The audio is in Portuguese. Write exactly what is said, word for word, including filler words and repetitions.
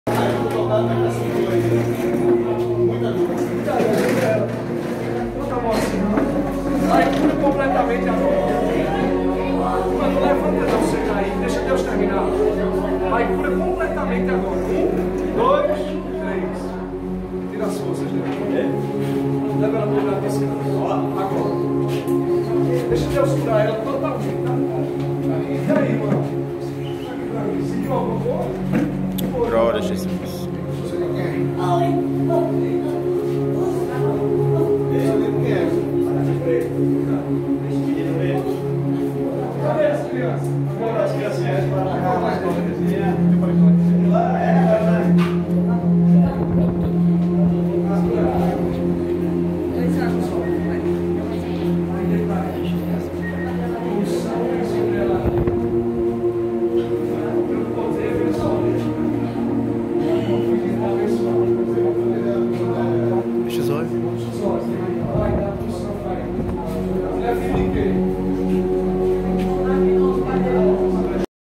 Aí cura completamente agora. Quando levanta, não chega aí, deixa Deus terminar. Aí cura completamente agora. Um, dois, três. Tira as forças dele. Leva ela para o lugar de descanso. Agora. Deixa Deus curar ela totalmente. Tá? E aí, mano? Sentiu alguma coisa? Glória a Jesus. Aleluia.